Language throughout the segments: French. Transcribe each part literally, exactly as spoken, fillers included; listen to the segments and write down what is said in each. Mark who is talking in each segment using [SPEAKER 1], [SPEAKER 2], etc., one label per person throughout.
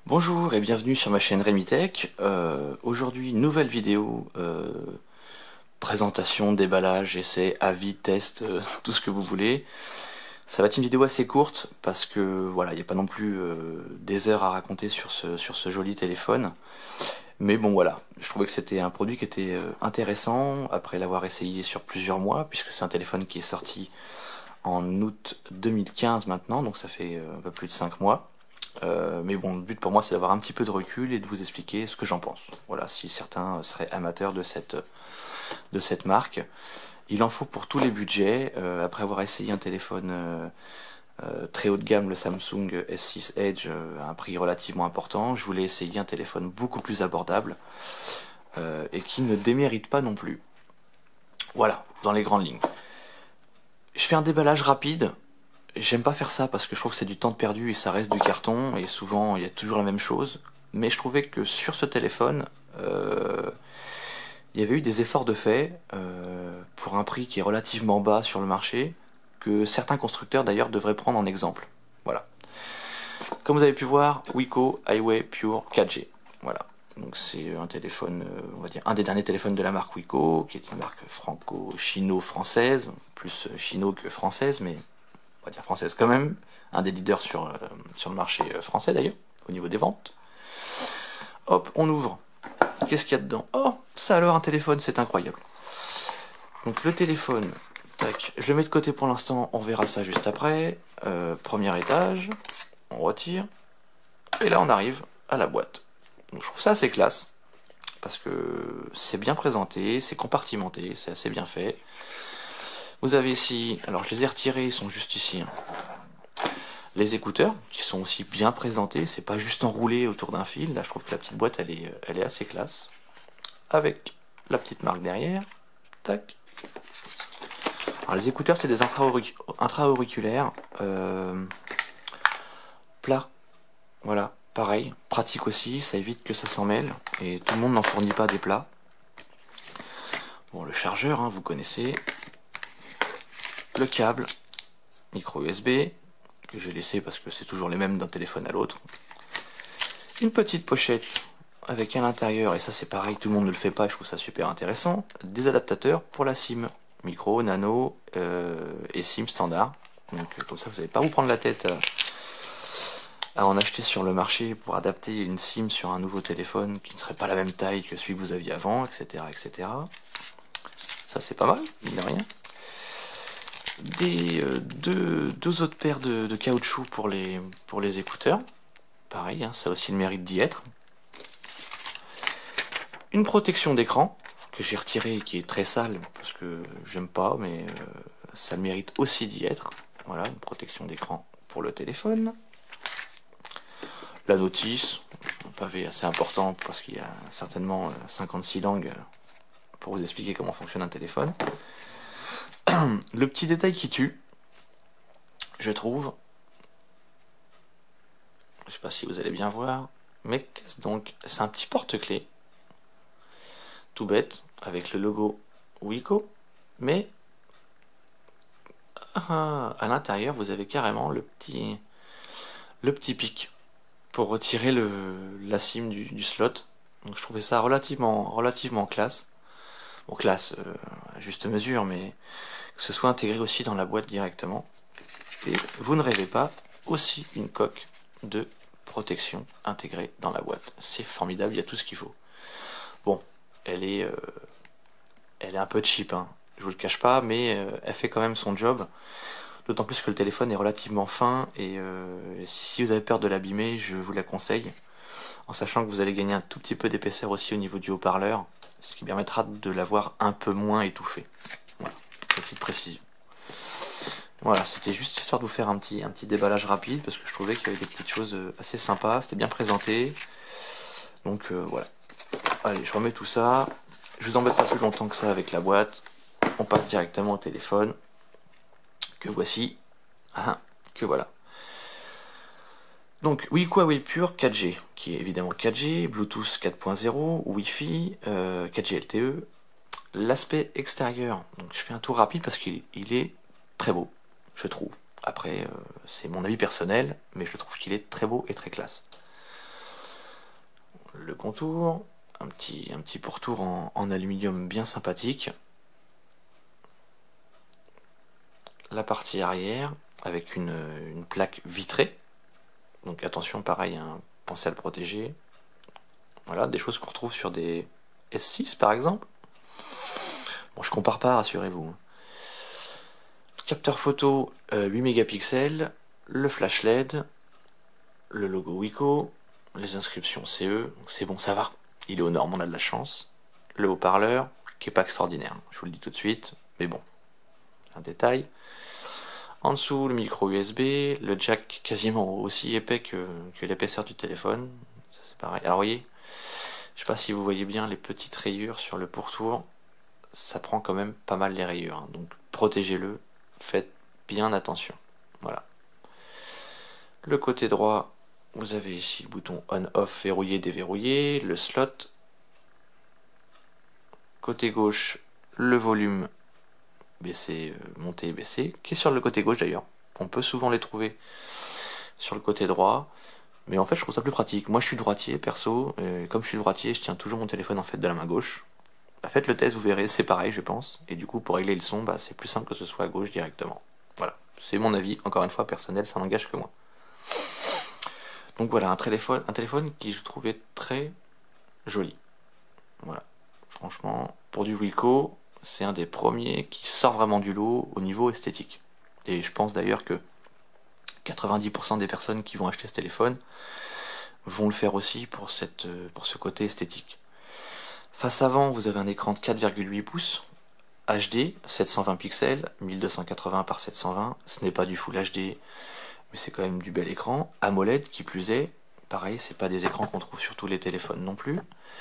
[SPEAKER 1] Bonjour et bienvenue sur ma chaîne Remitech. Euh, Aujourd'hui, nouvelle vidéo, euh, présentation, déballage, essai, avis, test, euh, tout ce que vous voulez. Ça va être une vidéo assez courte parce que voilà, il n'y a pas non plus euh, des heures à raconter sur ce, sur ce joli téléphone. Mais bon voilà, je trouvais que c'était un produit qui était euh, intéressant après l'avoir essayé sur plusieurs mois, puisque c'est un téléphone qui est sorti en août deux mille quinze maintenant, donc ça fait euh, un peu plus de cinq mois. Euh, mais bon, le but pour moi c'est d'avoir un petit peu de recul et de vous expliquer ce que j'en pense. Voilà, si certains seraient amateurs de cette, de cette marque. Il en faut pour tous les budgets. Euh, après avoir essayé un téléphone euh, euh, très haut de gamme, le Samsung S six Edge, euh, à un prix relativement important, je voulais essayer un téléphone beaucoup plus abordable euh, et qui ne démérite pas non plus. Voilà, dans les grandes lignes. Je fais un déballage rapide. J'aime pas faire ça parce que je trouve que c'est du temps de perdu et ça reste du carton et souvent il y a toujours la même chose. Mais je trouvais que sur ce téléphone, euh, il y avait eu des efforts de fait euh, pour un prix qui est relativement bas sur le marché, que certains constructeurs d'ailleurs devraient prendre en exemple. Voilà. Comme vous avez pu voir, Wiko Highway Pure quatre G. Voilà. Donc c'est un téléphone, euh, on va dire un des derniers téléphones de la marque Wiko, qui est une marque franco-chino-française, plus chino que française, mais on va dire française quand même, un des leaders sur, euh, sur le marché français d'ailleurs, au niveau des ventes. Hop, on ouvre. Qu'est-ce qu'il y a dedans? Oh, ça alors un téléphone, c'est incroyable. Donc le téléphone, tac, je le mets de côté pour l'instant, on verra ça juste après. Euh, premier étage, on retire, et là on arrive à la boîte. Donc je trouve ça assez classe, parce que c'est bien présenté, c'est compartimenté, c'est assez bien fait. Vous avez ici, alors je les ai retirés, ils sont juste ici. Hein. Les écouteurs, qui sont aussi bien présentés, c'est pas juste enroulé autour d'un fil. Là, je trouve que la petite boîte, elle est, elle est assez classe. Avec la petite marque derrière. Tac. Alors, les écouteurs, c'est des intra-auriculaires. Euh, plats. Voilà, pareil. Pratique aussi, ça évite que ça s'en mêle. Et tout le monde n'en fournit pas des plats. Bon, le chargeur, hein, vous connaissez. Le câble, micro U S B, que j'ai laissé parce que c'est toujours les mêmes d'un téléphone à l'autre. Une petite pochette avec à l'intérieur, et ça c'est pareil, tout le monde ne le fait pas, je trouve ça super intéressant, des adaptateurs pour la SIM, micro, nano euh, et SIM standard. Donc comme ça vous n'allez pas vous prendre la tête à, à en acheter sur le marché pour adapter une SIM sur un nouveau téléphone qui ne serait pas la même taille que celui que vous aviez avant, et cetera et cetera. Ça c'est pas mal, mine de rien. Des, euh, deux, deux autres paires de, de caoutchouc pour les, pour les écouteurs. Pareil, hein, ça a aussi le mérite d'y être. Une protection d'écran que j'ai retirée et qui est très sale parce que j'aime pas, mais euh, ça le mérite aussi d'y être. Voilà, une protection d'écran pour le téléphone. La notice, un pavé assez important parce qu'il y a certainement cinquante-six langues pour vous expliquer comment fonctionne un téléphone. Le petit détail qui tue, je trouve, je sais pas si vous allez bien voir, mais qu'est-ce donc? C'est un petit porte-clés, tout bête, avec le logo Wiko, mais ah, à l'intérieur vous avez carrément le petit, le petit pic pour retirer le, la SIM du, du slot. Donc je trouvais ça relativement, relativement classe. Bon, classe, euh, à juste mesure, mais que ce soit intégré aussi dans la boîte directement. Et vous ne rêvez pas, aussi une coque de protection intégrée dans la boîte. C'est formidable, il y a tout ce qu'il faut. Bon, elle est, euh, elle est un peu cheap, hein, je vous le cache pas, mais euh, elle fait quand même son job. D'autant plus que le téléphone est relativement fin et euh, si vous avez peur de l'abîmer, je vous la conseille. En sachant que vous allez gagner un tout petit peu d'épaisseur aussi au niveau du haut-parleur, ce qui permettra de l'avoir un peu moins étouffé. Voilà, petite précision. Voilà, c'était juste histoire de vous faire un petit, un petit déballage rapide parce que je trouvais qu'il y avait des petites choses assez sympas, c'était bien présenté. Donc euh, voilà. Allez, je remets tout ça. Je vous embête pas plus longtemps que ça avec la boîte. On passe directement au téléphone. Que voici. Ah, que voilà. Donc Wiko Highway Pure quatre G, qui est évidemment quatre G, Bluetooth quatre point zéro, Wi-Fi, euh, quatre G L T E. L'aspect extérieur, donc je fais un tour rapide parce qu'il il est très beau, je trouve. Après, euh, c'est mon avis personnel, mais je trouve qu'il est très beau et très classe. le contour, un petit, un petit pourtour en, en aluminium bien sympathique. La partie arrière avec une, une plaque vitrée. Donc attention, pareil, hein, pensez à le protéger. Voilà, des choses qu'on retrouve sur des S six par exemple. Bon, je compare pas, rassurez-vous. Capteur photo euh, huit mégapixels, le flash L E D, le logo Wiko, les inscriptions C E, c'est bon, ça va. Il est aux normes, on a de la chance. Le haut-parleur, qui est pas extraordinaire, je vous le dis tout de suite, mais bon, un détail. En dessous, le micro U S B, le jack quasiment aussi épais que, que l'épaisseur du téléphone, c'est pareil. Alors, vous voyez, je sais pas si vous voyez bien les petites rayures sur le pourtour, ça prend quand même pas mal les rayures, hein. Donc protégez-le, faites bien attention. Voilà. Le côté droit, vous avez ici le bouton on-off verrouillé, déverrouillé, le slot. Côté gauche, le volume baisser, monter, baisser, qui est sur le côté gauche d'ailleurs. On peut souvent les trouver sur le côté droit, mais en fait je trouve ça plus pratique. Moi je suis droitier perso, et comme je suis droitier, je tiens toujours mon téléphone en fait de la main gauche. Bah, faites le test, vous verrez, c'est pareil je pense, et du coup pour régler le son, bah, c'est plus simple que ce soit à gauche directement. Voilà, c'est mon avis, encore une fois personnel, ça n'engage que moi. Donc voilà, un téléphone, un téléphone qui je trouvais très joli. Voilà, franchement, pour du Wiko, c'est un des premiers qui sort vraiment du lot au niveau esthétique. Et je pense d'ailleurs que quatre-vingt-dix pour cent des personnes qui vont acheter ce téléphone vont le faire aussi pour, cette, pour ce côté esthétique. Face avant, vous avez un écran de quatre virgule huit pouces, H D, sept cent vingt pixels, mille deux cent quatre-vingts par sept cent vingt. Ce n'est pas du Full H D, mais c'est quand même du bel écran. AMOLED qui plus est, pareil, c'est pas des écrans qu'on trouve sur tous les téléphones non plus.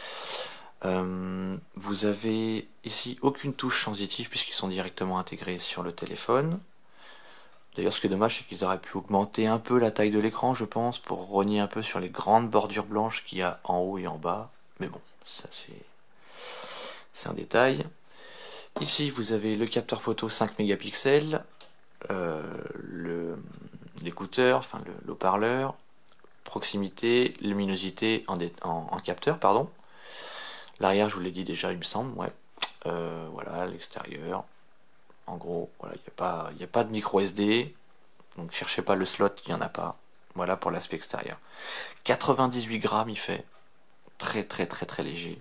[SPEAKER 1] Euh, vous avez ici aucune touche sensitive puisqu'ils sont directement intégrés sur le téléphone. D'ailleurs, ce qui est dommage, c'est qu'ils auraient pu augmenter un peu la taille de l'écran, je pense, pour rogner un peu sur les grandes bordures blanches qu'il y a en haut et en bas. Mais bon, ça c'est c'est un détail. Ici, vous avez le capteur photo cinq mégapixels, euh, le l'écouteur, enfin le, le haut-parleur, proximité, luminosité en, en, en capteur, pardon. L'arrière, je vous l'ai dit déjà, il me semble, ouais. Euh, voilà, l'extérieur. En gros, voilà, il n'y a pas, il n'y a pas de micro S D, donc cherchez pas le slot, il n'y en a pas. Voilà pour l'aspect extérieur. quatre-vingt-dix-huit grammes, il fait très très très très léger.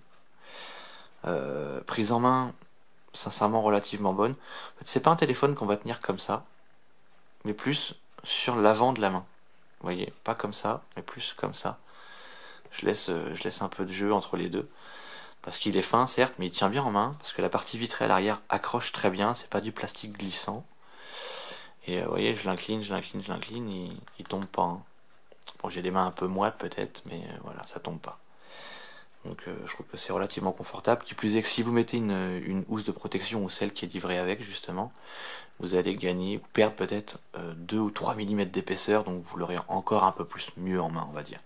[SPEAKER 1] Euh, prise en main, sincèrement relativement bonne. En fait, c'est pas un téléphone qu'on va tenir comme ça, mais plus sur l'avant de la main. Vous voyez, pas comme ça, mais plus comme ça. Je laisse, je laisse un peu de jeu entre les deux. Parce qu'il est fin, certes, mais il tient bien en main. Parce que la partie vitrée à l'arrière accroche très bien. C'est pas du plastique glissant. Et euh, vous voyez, je l'incline, je l'incline, je l'incline. Il, il tombe pas. Hein. Bon, j'ai des mains un peu moites peut-être, mais euh, voilà, ça tombe pas. Donc euh, je trouve que c'est relativement confortable. Qui plus est que si vous mettez une, une housse de protection ou celle qui est livrée avec, justement, vous allez gagner, ou perdre peut-être euh, deux ou trois millimètres d'épaisseur. Donc vous l'aurez encore un peu plus mieux en main, on va dire.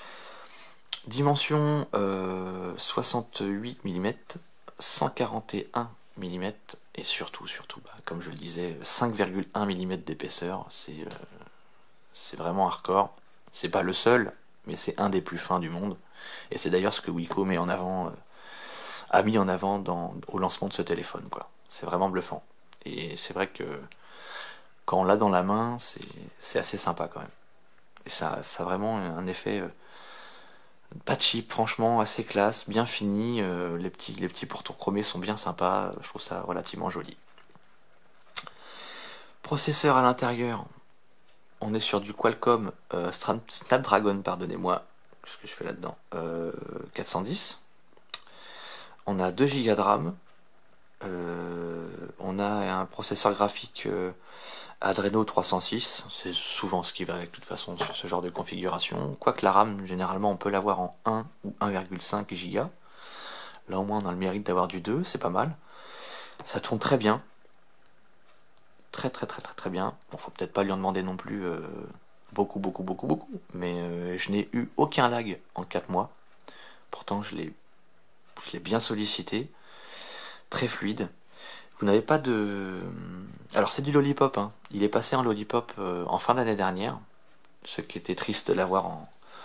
[SPEAKER 1] Dimension euh, soixante-huit millimètres, cent quarante et un millimètres et surtout, surtout, bah, comme je le disais, cinq virgule un millimètres d'épaisseur. C'est euh, c'est vraiment hardcore. C'est pas le seul, mais c'est un des plus fins du monde. Et c'est d'ailleurs ce que Wiko met en avant, euh, a mis en avant dans, au lancement de ce téléphone, quoi. C'est vraiment bluffant. Et c'est vrai que quand on l'a dans la main, c'est assez sympa quand même. Et ça, ça a vraiment un effet. Euh, Pas cheap, franchement, assez classe, bien fini, euh, les, petits, les petits pourtours chromés sont bien sympas, je trouve ça relativement joli. Processeur à l'intérieur, on est sur du Qualcomm euh, Snapdragon, pardonnez-moi, ce que je fais là-dedans, euh, quatre cent dix. On a deux gigas de RAM, euh, on a un processeur graphique euh, Adreno trois cent six, c'est souvent ce qui va avec de toute façon sur ce genre de configuration. Quoique la RAM, généralement, on peut l'avoir en un ou un virgule cinq giga. Là au moins on a le mérite d'avoir du deux, c'est pas mal. Ça tourne très bien. Très très très très très bien. Bon, faut peut-être pas lui en demander non plus euh, beaucoup beaucoup beaucoup beaucoup. Mais euh, je n'ai eu aucun lag en quatre mois. Pourtant je l'ai je l'ai bien sollicité. Très fluide. Vous n'avez pas de... Alors c'est du Lollipop, hein. Il est passé en Lollipop euh, en fin d'année dernière, ce qui était triste de l'avoir en,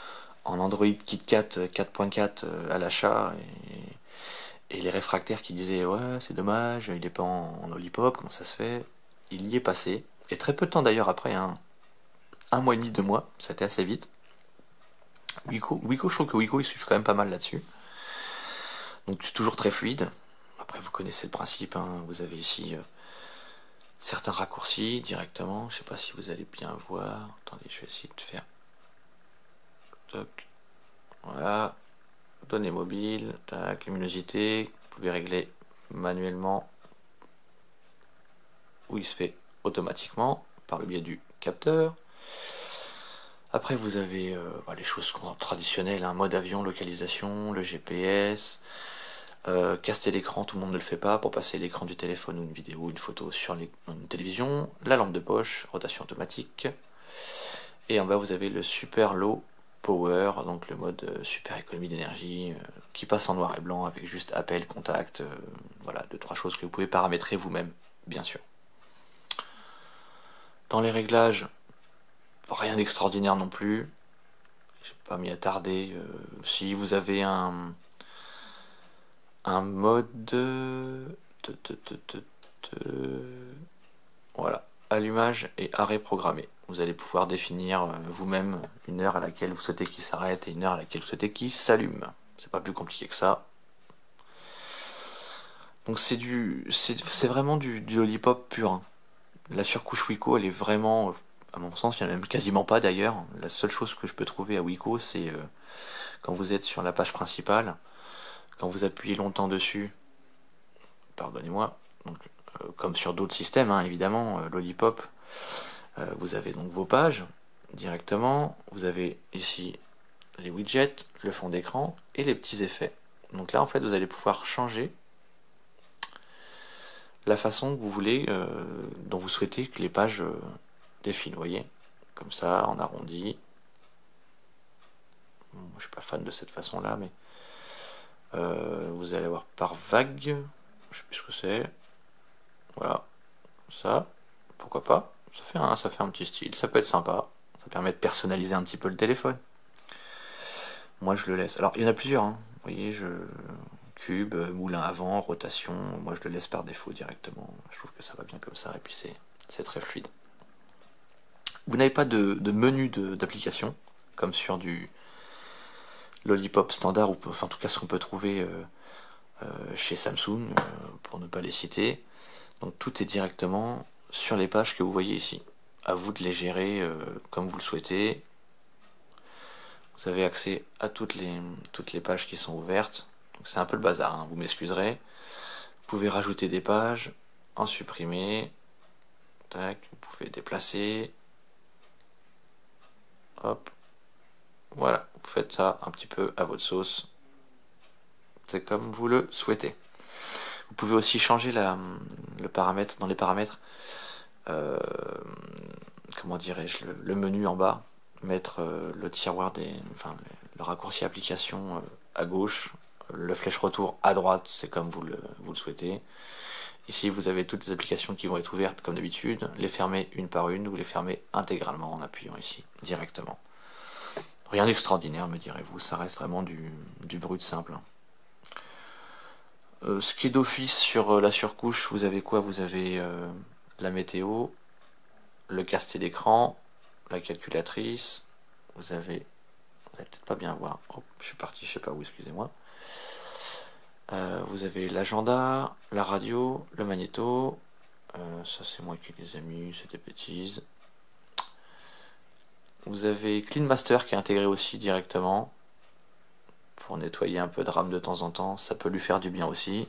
[SPEAKER 1] en Android KitKat quatre point quatre à l'achat, et, et les réfractaires qui disaient ouais c'est dommage, il est pas en, en Lollipop, comment ça se fait? Il y est passé, et très peu de temps d'ailleurs après, hein, un mois et demi, deux mois, c'était assez vite. Wiko, Wiko, je trouve que Wiko ils suivent quand même pas mal là-dessus. Donc c'est toujours très fluide. Après vous connaissez le principe, hein, vous avez ici euh, certains raccourcis directement, je sais pas si vous allez bien voir. Attendez, je vais essayer de faire. Toc. Voilà. Données mobiles, tac, luminosité, vous pouvez régler manuellement où il se fait automatiquement par le biais du capteur. Après vous avez euh, bah, les choses traditionnelles, hein, mode avion, localisation, le G P S, euh, caster l'écran, tout le monde ne le fait pas, pour passer l'écran du téléphone ou une vidéo ou une photo sur les, une télévision, la lampe de poche, rotation automatique, et en bas vous avez le super low power, donc le mode euh, super économie d'énergie, euh, qui passe en noir et blanc avec juste appel, contact, euh, voilà, deux trois choses que vous pouvez paramétrer vous-même, bien sûr. Dans les réglages, rien d'extraordinaire non plus, je vais pas m'y attarder. Euh, si vous avez un un mode de, de, de, de, de, voilà, allumage et arrêt programmé. Vous allez pouvoir définir euh, vous-même une heure à laquelle vous souhaitez qu'il s'arrête et une heure à laquelle vous souhaitez qu'il s'allume. C'est pas plus compliqué que ça. Donc c'est du, c'est vraiment du, du Lollipop pur, hein. La surcouche Wiko, elle est vraiment, à mon sens, il n'y en a même quasiment pas d'ailleurs. La seule chose que je peux trouver à Wiko, c'est euh, quand vous êtes sur la page principale, quand vous appuyez longtemps dessus, pardonnez-moi, donc euh, comme sur d'autres systèmes, hein, évidemment, euh, Lollipop, euh, vous avez donc vos pages directement, vous avez ici les widgets, le fond d'écran et les petits effets. Donc là, en fait, vous allez pouvoir changer la façon que vous voulez, euh, dont vous souhaitez que les pages euh, défilent, vous voyez, comme ça, en arrondi. Bon, je suis pas fan de cette façon-là, mais euh, vous allez avoir par vague, je sais plus ce que c'est, voilà, ça, pourquoi pas, ça fait, un, ça fait un petit style, ça peut être sympa, ça permet de personnaliser un petit peu le téléphone. Moi je le laisse, alors il y en a plusieurs, hein. Vous voyez, je... cube, moulin avant, rotation, moi je le laisse par défaut directement, je trouve que ça va bien comme ça, et puis c'est très fluide. Vous n'avez pas de, de menu d'application, comme sur du Lollipop standard, ou enfin en tout cas ce qu'on peut trouver euh, euh, chez Samsung, euh, pour ne pas les citer. Donc tout est directement sur les pages que vous voyez ici. À vous de les gérer euh, comme vous le souhaitez. Vous avez accès à toutes les, toutes les pages qui sont ouvertes. C'est un peu le bazar, hein, vous m'excuserez. Vous pouvez rajouter des pages, en supprimer. Tac, vous pouvez déplacer. Hop. Voilà, vous faites ça un petit peu à votre sauce. C'est comme vous le souhaitez. Vous pouvez aussi changer la, le paramètre dans les paramètres. Euh, comment dirais-je, le, le menu en bas. Mettre euh, le tiroir des, enfin le raccourci application euh, à gauche, le flèche retour à droite, c'est comme vous le, vous le souhaitez. Ici vous avez toutes les applications qui vont être ouvertes comme d'habitude, les fermer une par une ou les fermer intégralement en appuyant ici directement. Rien d'extraordinaire, me direz-vous, ça reste vraiment du, du brut simple. Euh, ce qui est d'office sur euh, la surcouche, vous avez quoi? Vous avez euh, la météo, le caster d'écran, la calculatrice, vous avez, vous allez peut-être pas bien voir, oh, je suis parti, je sais pas où, excusez-moi. Euh, vous avez l'agenda, la radio, le magnéto, euh, ça c'est moi qui les ai mis, c'est des bêtises. Vous avez Clean Master qui est intégré aussi directement, pour nettoyer un peu de RAM de temps en temps, ça peut lui faire du bien aussi.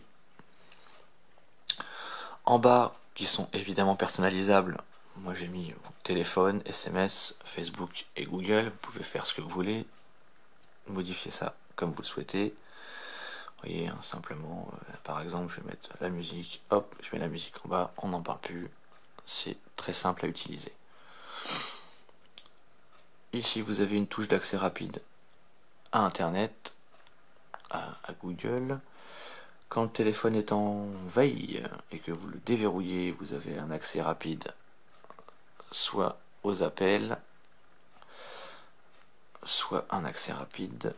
[SPEAKER 1] En bas, qui sont évidemment personnalisables, moi j'ai mis téléphone, S M S, Facebook et Google, vous pouvez faire ce que vous voulez, modifier ça comme vous le souhaitez. Vous voyez, hein, simplement, euh, par exemple, je vais mettre la musique, hop, je mets la musique en bas, on n'en parle plus, c'est très simple à utiliser. Ici, vous avez une touche d'accès rapide à Internet, à, à Google. Quand le téléphone est en veille et que vous le déverrouillez, vous avez un accès rapide soit aux appels, soit un accès rapide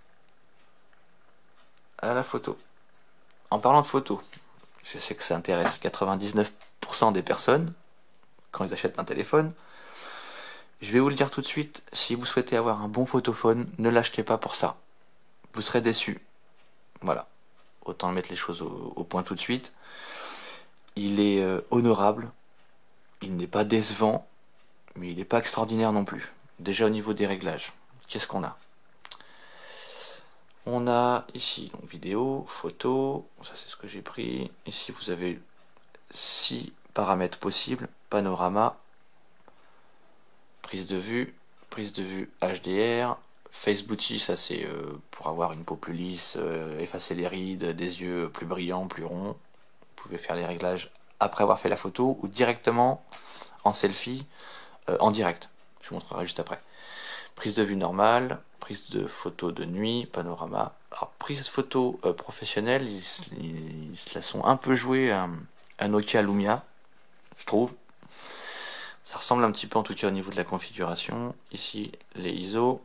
[SPEAKER 1] à la photo. En parlant de photo, je sais que ça intéresse quatre-vingt-dix-neuf pour cent des personnes quand ils achètent un téléphone. Je vais vous le dire tout de suite, si vous souhaitez avoir un bon photophone, ne l'achetez pas pour ça. Vous serez déçu. Voilà. Autant mettre les choses au, au point tout de suite. Il est euh, honorable. Il n'est pas décevant. Mais il n'est pas extraordinaire non plus. Déjà au niveau des réglages. Qu'est-ce qu'on a? On a ici donc vidéo, photo. Ça c'est ce que j'ai pris. Ici vous avez six paramètres possibles. Panorama. Prise de vue, prise de vue H D R, Face Booty, ça c'est euh, pour avoir une peau plus lisse, euh, effacer les rides, des yeux plus brillants, plus ronds. Vous pouvez faire les réglages après avoir fait la photo ou directement en selfie, euh, en direct. Je vous montrerai juste après. Prise de vue normale, prise de photo de nuit, panorama. Alors prise photo euh, professionnelle, ils, ils, ils se la sont un peu joués à, à Nokia Lumia, je trouve. Ça ressemble un petit peu en tout cas au niveau de la configuration. Ici, les I S O.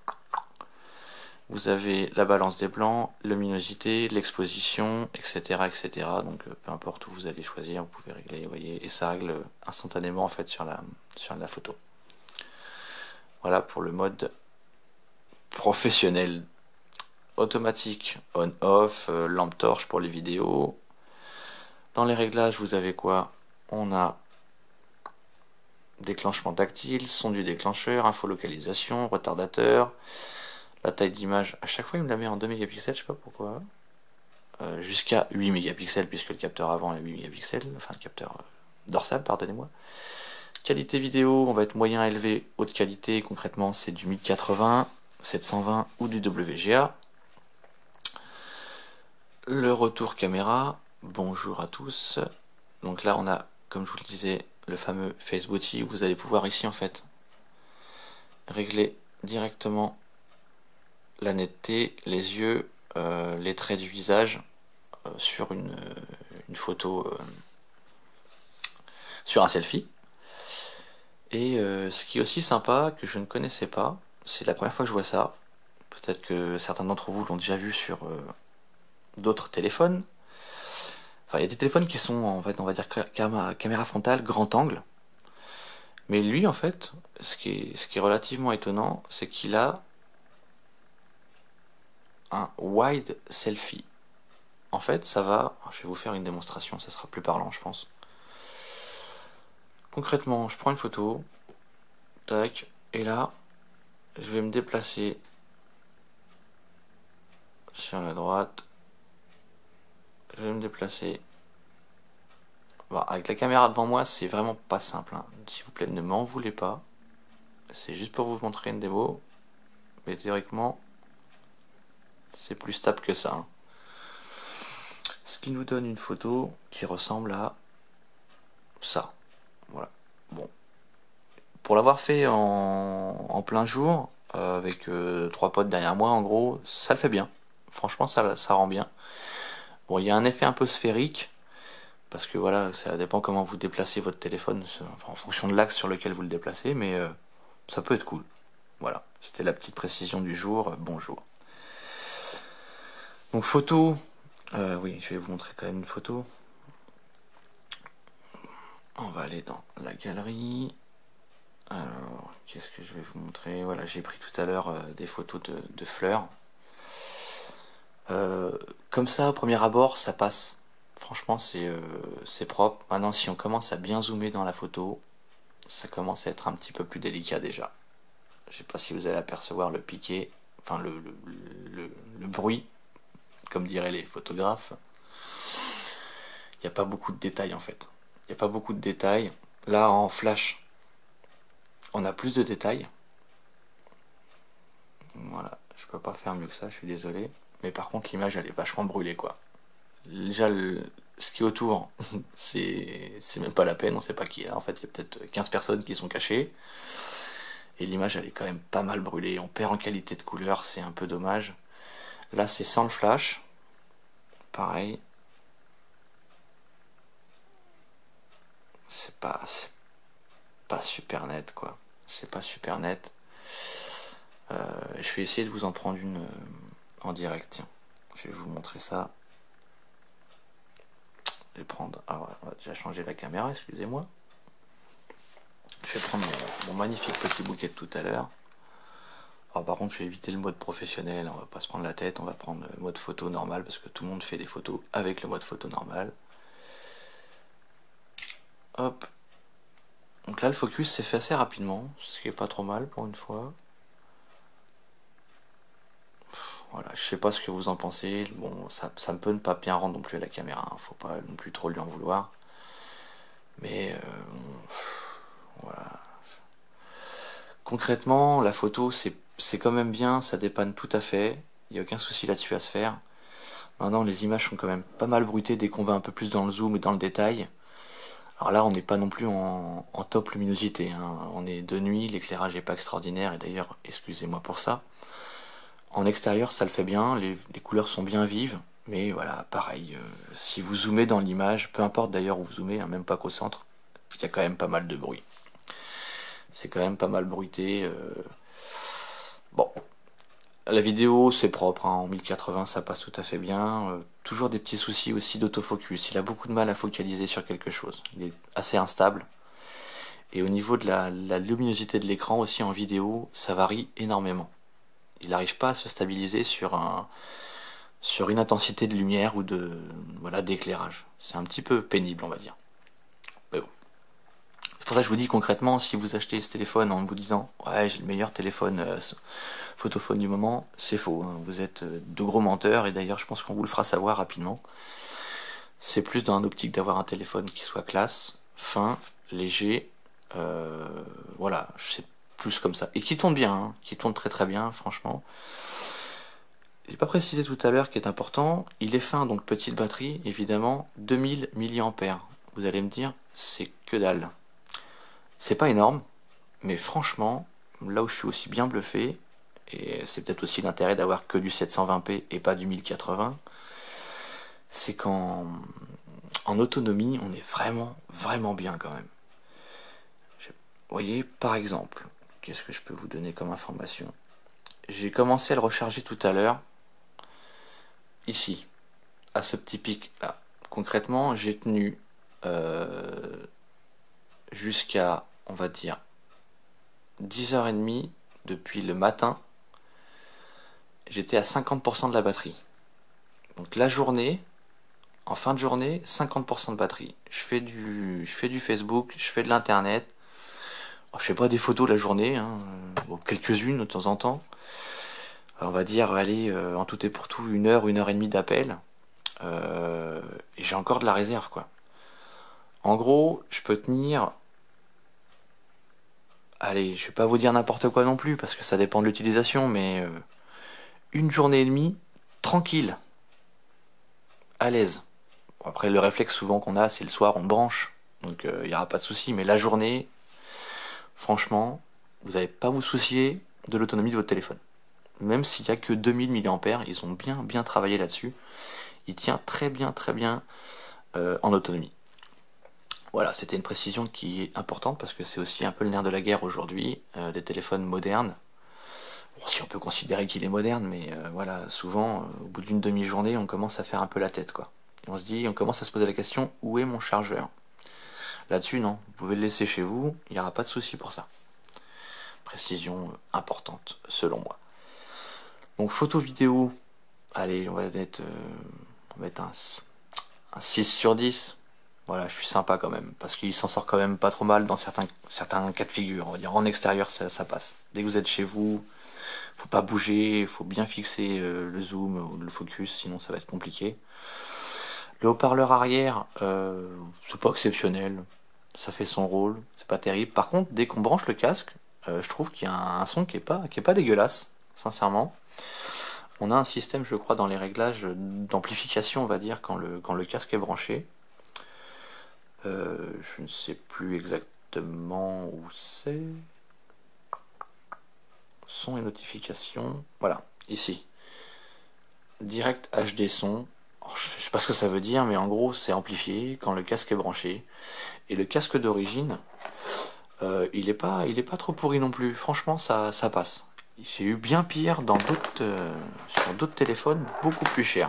[SPEAKER 1] Vous avez la balance des blancs, luminosité, l'exposition, et cetera, et cetera. Donc peu importe où vous allez choisir, vous pouvez régler, vous voyez, et ça règle instantanément en fait sur la, sur la photo. Voilà pour le mode professionnel. Automatique, on-off, euh, lampe torche pour les vidéos. Dans les réglages, vous avez quoi? On a déclenchement tactile, son du déclencheur, infolocalisation, retardateur, la taille d'image, à chaque fois il me la met en deux mégapixels, je sais pas pourquoi, euh, jusqu'à huit mégapixels puisque le capteur avant est huit mégapixels, enfin le capteur euh, dorsal, pardonnez-moi. Qualité vidéo, on va être moyen élevé, haute qualité, concrètement c'est du mille quatre-vingts, sept cent vingt ou du W G A. Le retour caméra, bonjour à tous, donc là on a, comme je vous le disais, le fameux Face Booty où vous allez pouvoir ici en fait régler directement la netteté, les yeux, euh, les traits du visage euh, sur une, euh, une photo, euh, sur un selfie. Et euh, ce qui est aussi sympa, que je ne connaissais pas, c'est la première fois que je vois ça, peut-être que certains d'entre vous l'ont déjà vu sur euh, d'autres téléphones. Enfin, il y a des téléphones qui sont, en fait, on va dire caméra, caméra frontale, grand angle. Mais lui, en fait, ce qui est, ce qui est relativement étonnant, c'est qu'il a un wide selfie. En fait, ça va... Je vais vous faire une démonstration, ça sera plus parlant, je pense. Concrètement, je prends une photo, tac, et là, je vais me déplacer sur la droite. Je vais me déplacer... Bon, avec la caméra devant moi, c'est vraiment pas simple. Hein. S'il vous plaît, ne m'en voulez pas. C'est juste pour vous montrer une démo. Mais théoriquement, c'est plus stable que ça. Hein. Ce qui nous donne une photo qui ressemble à ça. Voilà. Bon. Pour l'avoir fait en, en plein jour, euh, avec euh, trois potes derrière moi, en gros, ça le fait bien. Franchement, ça, ça rend bien. Bon, il y a un effet un peu sphérique. Parce que voilà, ça dépend comment vous déplacez votre téléphone, enfin, en fonction de l'axe sur lequel vous le déplacez, mais euh, ça peut être cool. Voilà, c'était la petite précision du jour, euh, bonjour. Donc photo, euh, oui, je vais vous montrer quand même une photo. On va aller dans la galerie. Alors, qu'est-ce que je vais vous montrer? Voilà, j'ai pris tout à l'heure euh, des photos de, de fleurs. Euh, comme ça, au premier abord, ça passe. Franchement, c'est euh, propre. Maintenant, si on commence à bien zoomer dans la photo, ça commence à être un petit peu plus délicat déjà. Je sais pas si vous allez apercevoir le piqué, enfin le, le, le, le bruit, comme diraient les photographes. Il n'y a pas beaucoup de détails en fait. Il n'y a pas beaucoup de détails. Là, en flash, on a plus de détails. Voilà, je peux pas faire mieux que ça, je suis désolé. Mais par contre, l'image, elle est vachement brûlée, quoi. Déjà, le, ce qui est autour, c'est même pas la peine, on sait pas qui est là. En fait, il y a peut-être quinze personnes qui sont cachées. Et l'image, elle est quand même pas mal brûlée. On perd en qualité de couleur, c'est un peu dommage. Là, c'est sans le flash. Pareil. C'est pas, pas super net, quoi. C'est pas super net. Euh, je vais essayer de vous en prendre une euh, en direct. Tiens, je vais vous montrer ça. Je vais prendre... Ah ouais, on va déjà changer la caméra, excusez-moi. Je vais prendre mon, mon magnifique petit bouquet de tout à l'heure. Alors par contre, je vais éviter le mode professionnel, on va pas se prendre la tête, on va prendre le mode photo normal parce que tout le monde fait des photos avec le mode photo normal. Hop. Donc là, le focus s'est fait assez rapidement, ce qui est pas trop mal pour une fois. Voilà, je sais pas ce que vous en pensez. Bon, ça, ça ne peut ne pas bien rendre non plus à la caméra, hein. Faut pas non plus trop lui en vouloir. Mais euh, voilà. Concrètement, la photo, c'est quand même bien, ça dépanne tout à fait. Il n'y a aucun souci là-dessus à se faire. Maintenant, les images sont quand même pas mal bruitées dès qu'on va un peu plus dans le zoom et dans le détail. Alors là, on n'est pas non plus en, en top luminosité, hein. On est de nuit, l'éclairage n'est pas extraordinaire, et d'ailleurs, excusez-moi pour ça. En extérieur, ça le fait bien, les, les couleurs sont bien vives, mais voilà, pareil, euh, si vous zoomez dans l'image, peu importe d'ailleurs où vous zoomez, hein, même pas qu'au centre, il y a quand même pas mal de bruit. C'est quand même pas mal bruité. Euh... Bon, la vidéo c'est propre, hein, en mille quatre-vingts ça passe tout à fait bien. Euh, toujours des petits soucis aussi d'autofocus, il a beaucoup de mal à focaliser sur quelque chose, il est assez instable. Et au niveau de la, la luminosité de l'écran aussi en vidéo, ça varie énormément. Il n'arrive pas à se stabiliser sur, un, sur une intensité de lumière ou de voilà d'éclairage. C'est un petit peu pénible, on va dire. Mais bon. C'est pour ça que je vous dis concrètement, si vous achetez ce téléphone en vous disant « Ouais, j'ai le meilleur téléphone euh, photophone du moment », c'est faux, hein. Vous êtes de gros menteurs, et d'ailleurs je pense qu'on vous le fera savoir rapidement. C'est plus dans l'optique d'avoir un téléphone qui soit classe, fin, léger, euh, voilà, c'est plus comme ça. Et qui tourne bien, hein, qui tourne très très bien, franchement. J'ai pas précisé tout à l'heure, qui est important, il est fin, donc petite batterie, évidemment, deux mille milliampères. Vous allez me dire, c'est que dalle. C'est pas énorme, mais franchement, là où je suis aussi bien bluffé, et c'est peut-être aussi l'intérêt d'avoir que du sept cent vingt p et pas du mille quatre-vingts, c'est qu'en en autonomie, on est vraiment, vraiment bien quand même. Je, vous voyez, par exemple, qu'est-ce que je peux vous donner comme information? J'ai commencé à le recharger tout à l'heure, ici, à ce petit pic là. Concrètement, j'ai tenu euh, jusqu'à, on va dire, dix heures trente depuis le matin. J'étais à cinquante pour cent de la batterie. Donc la journée, en fin de journée, cinquante pour cent de batterie. Je fais du, je fais du Facebook, je fais de l'internet. Je fais pas des photos la journée, hein, bon, quelques-unes de temps en temps. On va dire, allez, euh, en tout et pour tout, une heure, une heure et demie d'appel. Euh, et j'ai encore de la réserve, quoi. En gros, je peux tenir... Allez, je vais pas vous dire n'importe quoi non plus, parce que ça dépend de l'utilisation, mais... Euh, une journée et demie, tranquille. À l'aise. Bon, après, le réflexe souvent qu'on a, c'est le soir, on branche. Donc, il euh, n'y aura pas de souci. Mais la journée, franchement, vous n'allez pas vous soucier de l'autonomie de votre téléphone. Même s'il n'y a que deux mille milliampères, ils ont bien bien travaillé là-dessus. Il tient très bien très bien euh, en autonomie. Voilà, c'était une précision qui est importante parce que c'est aussi un peu le nerf de la guerre aujourd'hui, euh, des téléphones modernes. Bon, si on peut considérer qu'il est moderne, mais euh, voilà, souvent, euh, au bout d'une demi-journée, on commence à faire un peu la tête, quoi. Et on se dit, on commence à se poser la question, où est mon chargeur? Là-dessus, non, vous pouvez le laisser chez vous, il n'y aura pas de souci pour ça. Précision euh, importante, selon moi. Donc photo vidéo, allez, on va mettre, euh, on va mettre un, un six sur dix. Voilà, je suis sympa quand même, parce qu'il s'en sort quand même pas trop mal dans certains, certains cas de figure. On va dire en extérieur, ça, ça passe. Dès que vous êtes chez vous, faut pas bouger, faut bien fixer euh, le zoom ou le focus, sinon ça va être compliqué. Le haut-parleur arrière, euh, c'est pas exceptionnel, ça fait son rôle, c'est pas terrible. Par contre, dès qu'on branche le casque, euh, je trouve qu'il y a un, un son qui est pas, qui est pas dégueulasse, sincèrement. On a un système, je crois, dans les réglages d'amplification, on va dire, quand le, quand le casque est branché. Euh, je ne sais plus exactement où c'est. Son et notification. Voilà, ici. Direct H D son. Alors, je ne sais pas ce que ça veut dire, mais en gros, c'est amplifié quand le casque est branché. Et le casque d'origine, euh, il n'est pas, il est pas trop pourri non plus. Franchement, ça, ça passe. j'ai eu bien pire dans d'autres, euh, sur d'autres téléphones, beaucoup plus chers.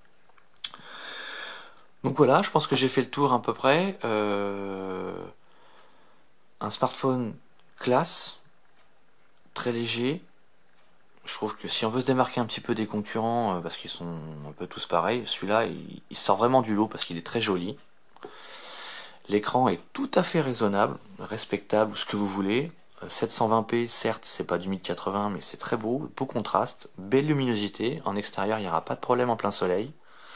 [SPEAKER 1] Donc voilà, je pense que j'ai fait le tour à peu près. Euh, un smartphone classe, très léger. Je trouve que si on veut se démarquer un petit peu des concurrents, euh, parce qu'ils sont un peu tous pareils, celui-là, il, il sort vraiment du lot parce qu'il est très joli. L'écran est tout à fait raisonnable, respectable, ce que vous voulez. Euh, sept cent vingt p, certes, c'est pas du mille quatre-vingts, mais c'est très beau, beau contraste, belle luminosité. En extérieur, il n'y aura pas de problème en plein soleil.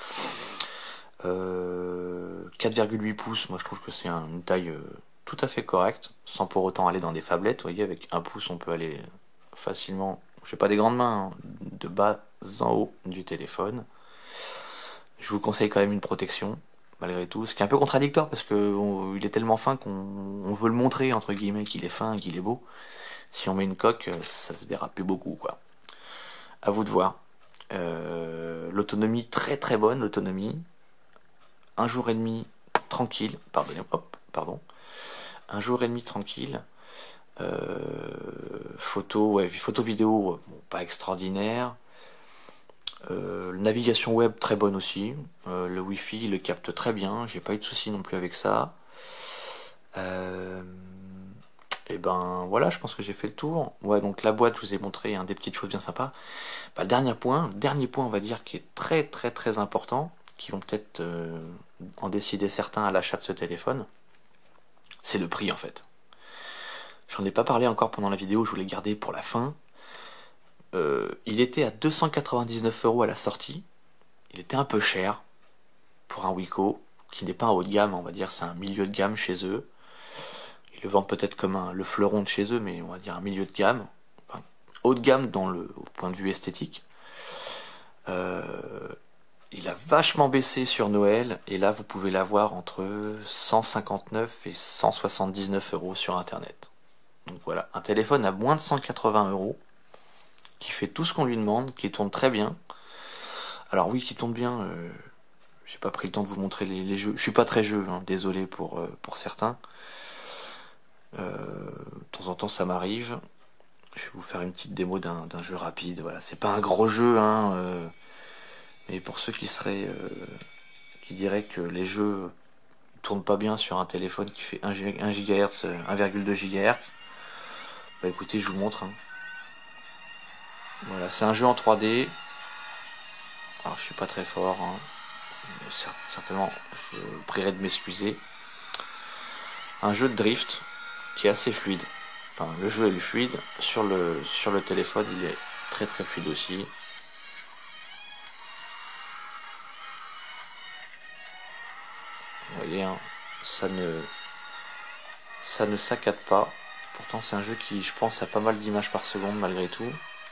[SPEAKER 1] Euh, quatre virgule huit pouces, moi je trouve que c'est un, une taille euh, tout à fait correcte, sans pour autant aller dans des phablettes. Vous voyez, avec un pouce, on peut aller facilement, je sais pas des grandes mains, hein, de bas en haut du téléphone. Je vous conseille quand même une protection, malgré tout, ce qui est un peu contradictoire parce que on, il est tellement fin qu'on on veut le montrer entre guillemets qu'il est fin, qu'il est beau. Si on met une coque, ça se verra plus beaucoup, quoi. À vous de voir. Euh, l'autonomie très très bonne, l'autonomie. Un jour et demi tranquille, pardonnez, hop, pardon. Un jour et demi tranquille. Euh, photo, ouais, photo vidéo, bon, pas extraordinaire. Euh, navigation web très bonne aussi. Euh, le Wi-Fi il le capte très bien. J'ai pas eu de soucis non plus avec ça. Euh, et ben voilà, je pense que j'ai fait le tour. Ouais, donc la boîte, je vous ai montré hein, des petites choses bien sympas. Bah, le dernier point, dernier point, on va dire qui est très très très important, qui vont peut-être euh, en décider certains à l'achat de ce téléphone, c'est le prix en fait. J'en ai pas parlé encore pendant la vidéo, je voulais garder pour la fin. Euh, il était à deux cent quatre-vingt-dix-neuf euros à la sortie. Il était un peu cher pour un Wiko, qui n'est pas un haut de gamme, on va dire, c'est un milieu de gamme chez eux. Ils le vendent peut-être comme un, le fleuron de chez eux, mais on va dire un milieu de gamme. Enfin, haut de gamme dans le au point de vue esthétique. Euh, il a vachement baissé sur Noël, et là vous pouvez l'avoir entre cent cinquante-neuf et cent soixante-dix-neuf euros sur internet. Donc voilà, un téléphone à moins de cent quatre-vingts euros, qui fait tout ce qu'on lui demande, qui tourne très bien. Alors oui, qui tourne bien, euh, j'ai pas pris le temps de vous montrer les, les jeux. Je suis pas très jeu, hein, désolé pour, euh, pour certains. Euh, de temps en temps ça m'arrive. Je vais vous faire une petite démo d'un d'un jeu rapide. Voilà, c'est pas un gros jeu, hein, euh, mais pour ceux qui seraient, euh, qui diraient que les jeux tournent pas bien sur un téléphone qui fait un gigahertz, un virgule deux gigahertz, bah écoutez, je vous montre. Hein. Voilà, c'est un jeu en trois D. Alors je suis pas très fort, hein. Certainement, je vous prierai de m'excuser. Un jeu de drift qui est assez fluide. Enfin, le jeu est fluide. Sur le, sur le téléphone, il est très très fluide aussi. Vous voyez, hein, ça ne, ça ne saccade pas. Pourtant, c'est un jeu qui, je pense, a pas mal d'images par seconde malgré tout.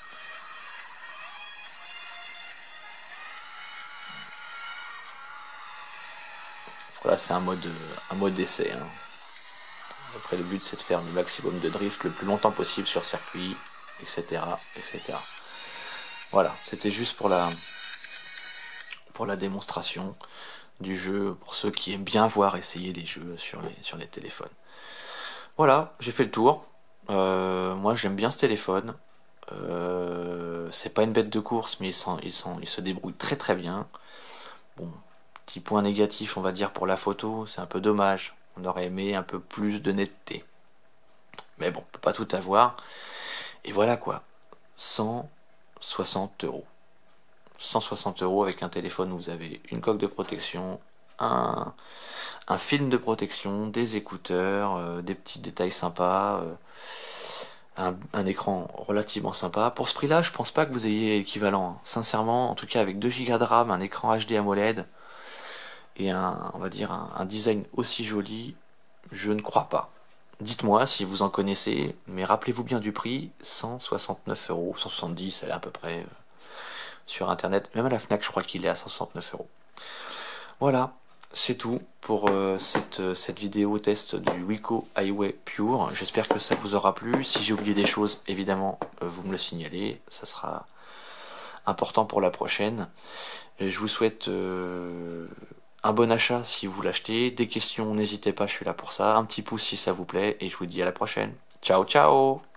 [SPEAKER 1] Voilà, c'est un mode, un mode d'essai. Hein. Après, le but, c'est de faire le maximum de drift le plus longtemps possible sur circuit, et cetera, et cetera. Voilà, c'était juste pour la, pour la démonstration du jeu, pour ceux qui aiment bien voir essayer les jeux sur les, sur les téléphones. Voilà, j'ai fait le tour. Euh, moi, j'aime bien ce téléphone. Euh, c'est pas une bête de course, mais il, s'en, il, s'en, il se débrouille très très bien. Bon, petit point négatif, on va dire, pour la photo, c'est un peu dommage. On aurait aimé un peu plus de netteté. Mais bon, on peut pas tout avoir. Et voilà quoi, cent soixante euros. cent soixante euros avec un téléphone où vous avez une coque de protection, un, un film de protection, des écouteurs, euh, des petits détails sympas, euh, un, un écran relativement sympa. Pour ce prix-là, je pense pas que vous ayez équivalent. Hein. Sincèrement, en tout cas avec deux gigas de RAM, un écran H D AMOLED et un, on va dire un, un design aussi joli, je ne crois pas. Dites-moi si vous en connaissez, mais rappelez-vous bien du prix, cent soixante-neuf euros, cent soixante-dix, elle est à peu près euh, sur internet, même à la Fnac je crois qu'il est à cent soixante-neuf euros. Voilà, c'est tout pour euh, cette, euh, cette vidéo test du Wiko Highway Pure. J'espère que ça vous aura plu. Si j'ai oublié des choses, évidemment, euh, vous me le signalez, ça sera important pour la prochaine. Et je vous souhaite euh, un bon achat si vous l'achetez. Des questions, n'hésitez pas, je suis là pour ça. Un petit pouce si ça vous plaît. Et je vous dis à la prochaine. Ciao, ciao!